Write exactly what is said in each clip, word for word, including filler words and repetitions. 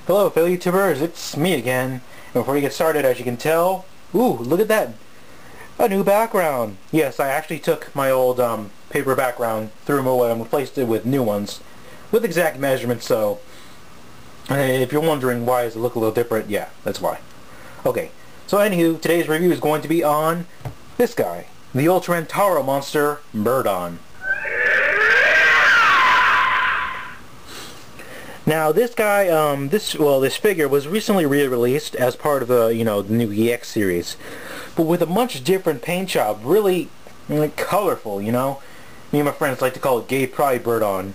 Hello fellow YouTubers, it's me again. And before we get started, as you can tell, ooh, look at that! A new background! Yes, I actually took my old um, paper background, threw them away, and replaced it with new ones with exact measurements, so uh, if you're wondering why does it look a little different, yeah, that's why. Okay, so anywho, today's review is going to be on this guy, the Ultraman Taro monster, Birdon. Now this guy, um, this well, this figure was recently re-released as part of the, you know, the new E X series, but with a much different paint job, really like, colorful, you know. Me and my friends like to call it Gay Pride Birdon.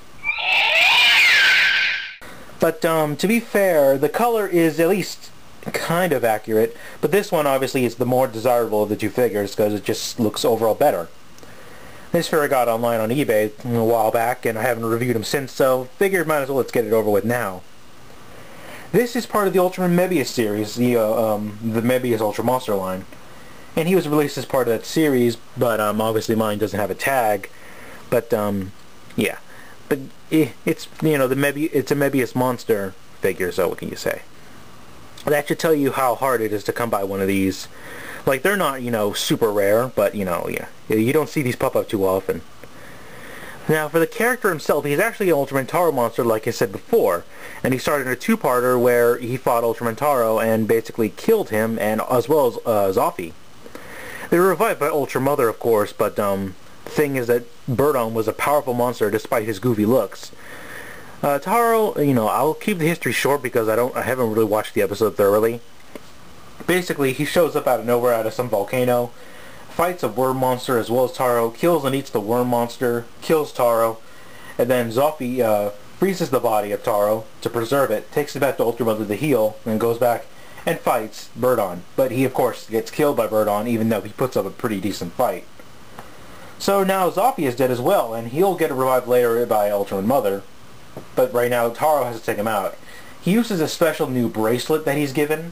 But um, to be fair, the color is at least kind of accurate, but this one obviously is the more desirable of the two figures because it just looks overall better. This figure I got online on eBay a while back, and I haven't reviewed him since, so figured might as well let's get it over with now. This is part of the Ultraman Mebius series, the uh, um, the Mebius Ultra Monster line, and he was released as part of that series. But um, obviously mine doesn't have a tag. But um, yeah, but it's you know the Mebi it's a Mebius monster figure, so what can you say? That should tell you how hard it is to come by one of these. Like, they're not, you know, super rare, but, you know, yeah. You don't see these pop up too often. Now, for the character himself, he's actually an Ultraman Taro monster, like I said before. And he started in a two-parter where he fought Ultraman Taro and basically killed him, and as well as uh, Zoffy. They were revived by Ultra Mother, of course, but um, the thing is that Birdon was a powerful monster despite his goofy looks. Uh, Taro, you know, I'll keep the history short because I don't, I haven't really watched the episode thoroughly. Basically, he shows up out of nowhere out of some volcano, fights a worm monster as well as Taro, kills and eats the worm monster, kills Taro, and then Zoffy uh, freezes the body of Taro to preserve it, takes it back to Ultra Mother to heal, and goes back and fights Birdon. But he, of course, gets killed by Birdon, even though he puts up a pretty decent fight. So now Zoffy is dead as well, and he'll get revived later by Ultra Mother, but right now Taro has to take him out. He uses a special new bracelet that he's given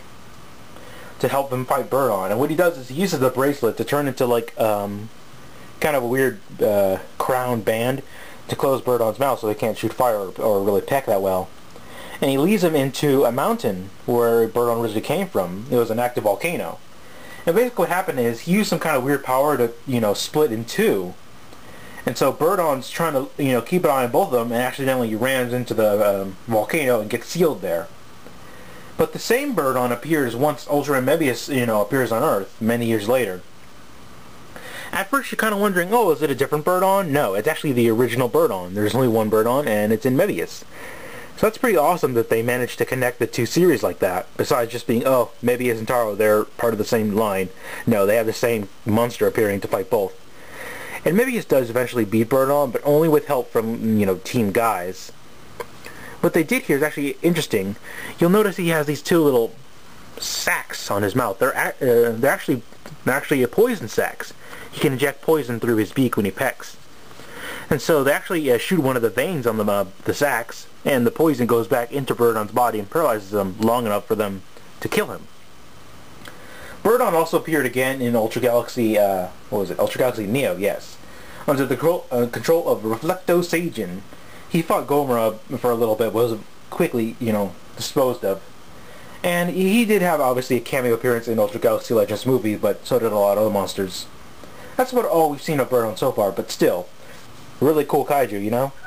to help him fight Birdon, and what he does is he uses the bracelet to turn into like um, kind of a weird uh, crown band to close Birdon's mouth so they can't shoot fire or, or really peck that well. And he leads him into a mountain where Birdon originally came from. It was an active volcano. And basically what happened is he used some kind of weird power to, you know, split in two. And so Birdon's trying to, you know, keep an eye on both of them and accidentally rams into the um, volcano and gets sealed there. But the same Birdon appears once Ultraman Mebius, you know, appears on Earth many years later. At first you're kind of wondering, oh, is it a different Birdon? No, it's actually the original Birdon. There's only one Birdon, and it's in Mebius. So that's pretty awesome that they managed to connect the two series like that. Besides just being, oh, Mebius and Taro, they're part of the same line. No, they have the same monster appearing to fight both. And Mebius does eventually beat Birdon, but only with help from, you know, Team Guys. What they did here is actually interesting. You'll notice he has these two little sacs on his mouth. They're uh, they're actually they're actually a poison sacs. He can inject poison through his beak when he pecks, and so they actually uh, shoot one of the veins on the uh, the sacs, and the poison goes back into Birdon's body and paralyzes him long enough for them to kill him. Birdon also appeared again in Ultra Galaxy. Uh, what was it? Ultra Galaxy Neo. Yes, under the control, uh, control of Reflecto Seijin. He fought Gomora for a little bit, but was quickly, you know, disposed of. And he did have, obviously, a cameo appearance in Ultra Galaxy Legends movie, but so did a lot of other monsters. That's about all we've seen of Birdon so far, but still, really cool kaiju, you know?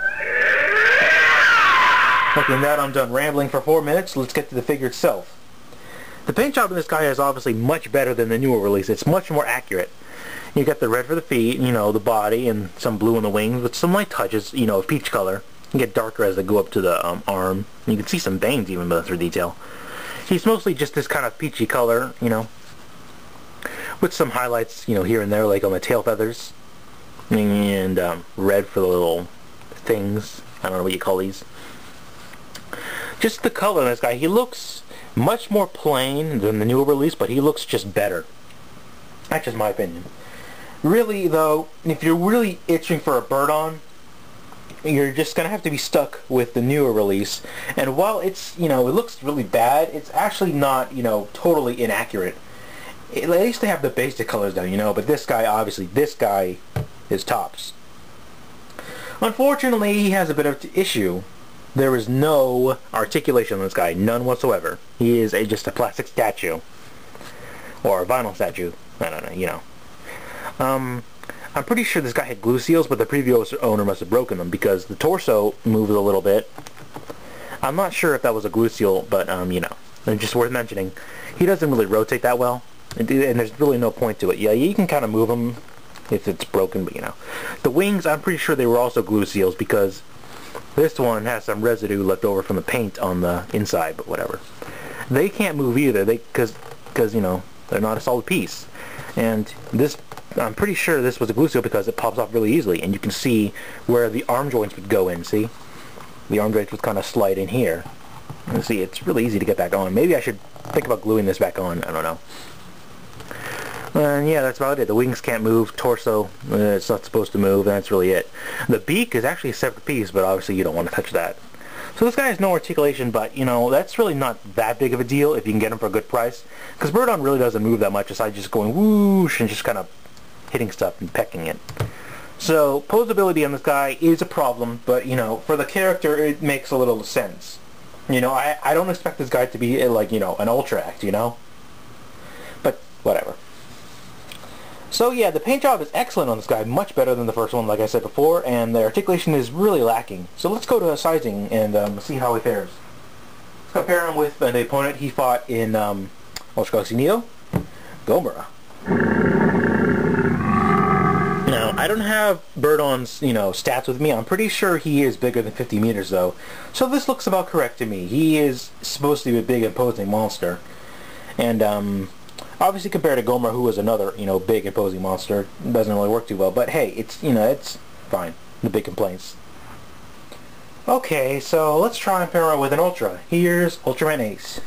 Okay, now that I'm done rambling for four minutes, let's get to the figure itself. The paint job in this guy is obviously much better than the newer release. It's much more accurate. You got the red for the feet, you know, the body, and some blue on the wings, with some light touches, you know, of peach color. You get darker as they go up to the um, arm. And you can see some veins even with through detail. He's mostly just this kind of peachy color, you know, with some highlights, you know, here and there, like on the tail feathers, and um, red for the little things. I don't know what you call these. Just the color in this guy. He looks much more plain than the newer release, but he looks just better. That's just my opinion. Really, though, if you're really itching for a Birdon, you're just going to have to be stuck with the newer release. And while it's, you know, it looks really bad, it's actually not, you know, totally inaccurate. It, at least they have the basic colors down, you know, but this guy, obviously, this guy is tops. Unfortunately, he has a bit of an issue. There is no articulation on this guy, none whatsoever. He is a, just a plastic statue. Or a vinyl statue. I don't know, you know. Um, I'm pretty sure this guy had glue seals, but the previous owner must have broken them because the torso moves a little bit. I'm not sure if that was a glue seal, but, um, you know, it's just worth mentioning. He doesn't really rotate that well, and, and there's really no point to it. Yeah, you can kind of move him if it's broken, but, you know. The wings, I'm pretty sure they were also glue seals because this one has some residue left over from the paint on the inside, but whatever. They can't move either, they because, because you know, they're not a solid piece. And this, I'm pretty sure this was a glue seal because it pops off really easily, and you can see where the arm joints would go in, see? The arm joints would kind of slide in here. And see, it's really easy to get back on. Maybe I should think about gluing this back on, I don't know. And yeah, that's about it. The wings can't move, torso, uh, it's not supposed to move, and that's really it. The beak is actually a separate piece, but obviously you don't want to touch that. So this guy has no articulation, but, you know, that's really not that big of a deal if you can get him for a good price. Because Birdon really doesn't move that much, aside just going whoosh and just kind of hitting stuff and pecking it. So, posability on this guy is a problem, but, you know, for the character, it makes a little sense. You know, I, I don't expect this guy to be, like, you know, an Ultra Act, you know? But, whatever. So yeah, the paint job is excellent on this guy, much better than the first one, like I said before, and the articulation is really lacking. So let's go to sizing and um, see how he fares. Let's compare him with an opponent he fought in um, Ultra Galaxy Neo, Gomora. Now, I don't have Birdon's, you know, stats with me. I'm pretty sure he is bigger than fifty meters, though. So this looks about correct to me. He is supposed to be a big, imposing monster. And, um... obviously, compared to Gomora, who was another, you know, big, imposing monster, it doesn't really work too well. But hey, it's, you know, it's fine. The big complaints. Okay, so let's try and pair it with an Ultra. Here's Ultraman Ace.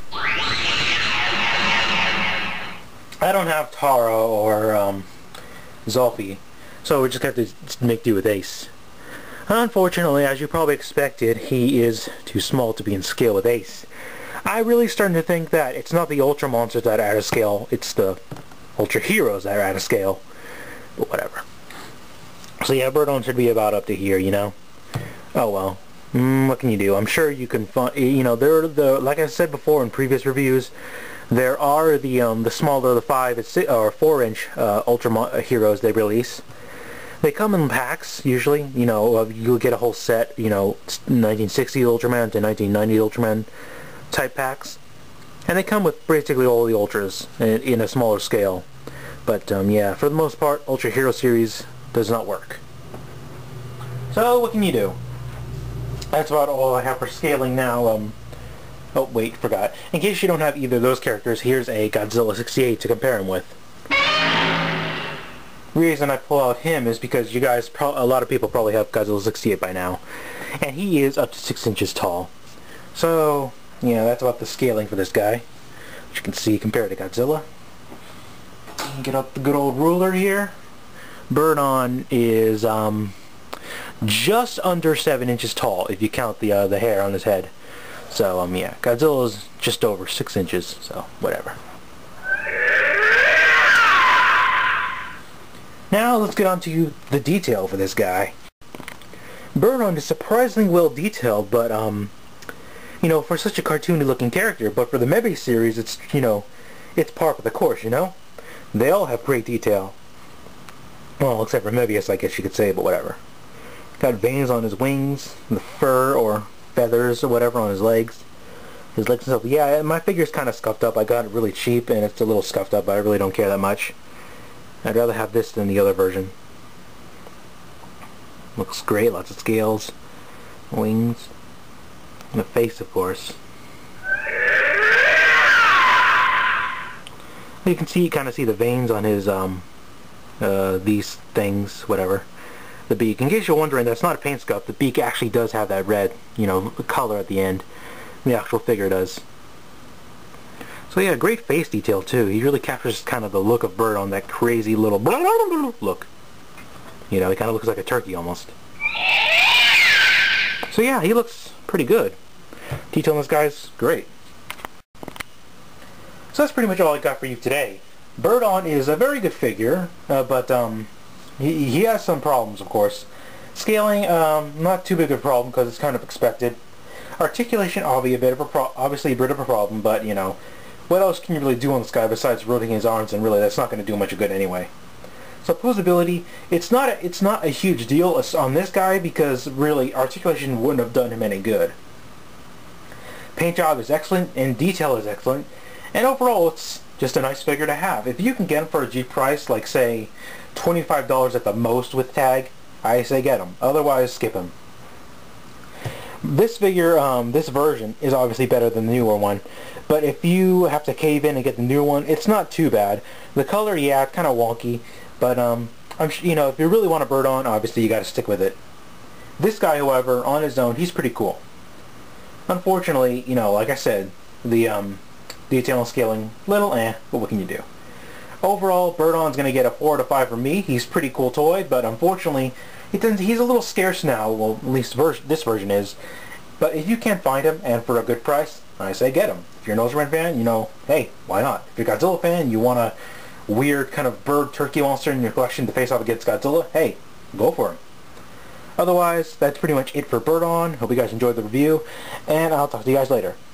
I don't have Taro or um, Zolfi, so we just have to make do with Ace. Unfortunately, as you probably expected, he is too small to be in scale with Ace. I'm really starting to think that it's not the Ultra monsters that are out of scale, it's the Ultra heroes that are out of scale. But whatever. So yeah, Birdon should be about up to here, you know? Oh well. Mm, what can you do? I'm sure you can find, you know, there are the, like I said before in previous reviews, there are the um, the smaller, the five or four inch uh, Ultra heroes they release. They come in packs, usually, you know, uh, you'll get a whole set, you know, nineteen sixty Ultraman to nineteen ninety Ultraman type packs, and they come with basically all the Ultras in, in a smaller scale. But um, yeah, for the most part, Ultra Hero Series does not work. So what can you do? That's about all I have for scaling now. Um, oh wait, forgot. In case you don't have either of those characters, here's a Godzilla sixty-eight to compare him with. The reason I pull out him is because you guys, pro a lot of people probably have Godzilla sixty-eight by now, and he is up to six inches tall. So yeah, that's about the scaling for this guy, which you can see compared to Godzilla. Get up the good old ruler here. Birdon is um, just under seven inches tall if you count the uh, the hair on his head. So um, yeah, Godzilla's just over six inches. So whatever. Now let's get on to the detail for this guy. Birdon is surprisingly well detailed, but um. you know, for such a cartoony-looking character, but for the Mebius series, it's, you know, it's par for the course, you know? They all have great detail. Well, except for Mebius, I guess you could say, but whatever. Got veins on his wings, the fur or feathers or whatever on his legs. His legs and stuff. Yeah, my figure's kind of scuffed up. I got it really cheap, and it's a little scuffed up, but I really don't care that much. I'd rather have this than the other version. Looks great, lots of scales, wings. And the face, of course. You can see, you kind of see the veins on his, um, uh, these things, whatever. The beak. In case you're wondering, that's not a paint scuff. The beak actually does have that red, you know, color at the end. The actual figure does. So yeah, great face detail too. He really captures kind of the look of Birdon, that crazy little look. You know, he kind of looks like a turkey almost. So yeah, he looks pretty good. Detail on this guy's great. So that's pretty much all I got for you today. Birdon is a very good figure, uh, but um, he, he has some problems, of course. Scaling, um, not too big of a problem because it's kind of expected. Articulation, obviously a bit of a pro obviously a bit of a problem, but you know, what else can you really do on this guy besides rotating his arms, and really that's not going to do much good anyway. So posability, it's not a, it's not a huge deal on this guy because really articulation wouldn't have done him any good. Paint job is excellent and detail is excellent, and overall it's just a nice figure to have. If you can get him for a cheap price, like say twenty-five dollars at the most with tag, I say get him. Otherwise, skip him. This figure, um, this version, is obviously better than the newer one, but if you have to cave in and get the newer one, it's not too bad. The color, yeah, kind of wonky, but um, I'm you know, if you really want a bird on, obviously you got to stick with it. This guy, however, on his own, he's pretty cool. Unfortunately, you know, like I said, the um, detail and scaling, little eh, but what can you do? Overall, Birdon's going to get a four to five from me. He's a pretty cool toy, but unfortunately, he doesn't, he's a little scarce now. Well, at least ver this version is. But if you can't find him, and for a good price, I say get him. If you're a Noseman fan, you know, hey, why not? If you're a Godzilla fan, you want a weird kind of bird turkey monster in your collection to face off against Godzilla, hey, go for him. Otherwise, that's pretty much it for Birdon. Hope you guys enjoyed the review, and I'll talk to you guys later.